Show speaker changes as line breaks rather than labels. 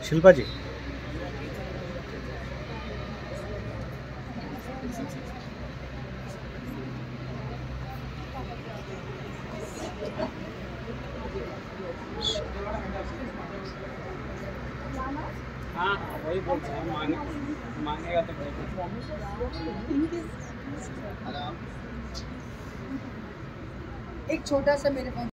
शिल्पा जी
हाँ वही बोलते हैं, मांगेगा तो
एक छोटा सा मेरे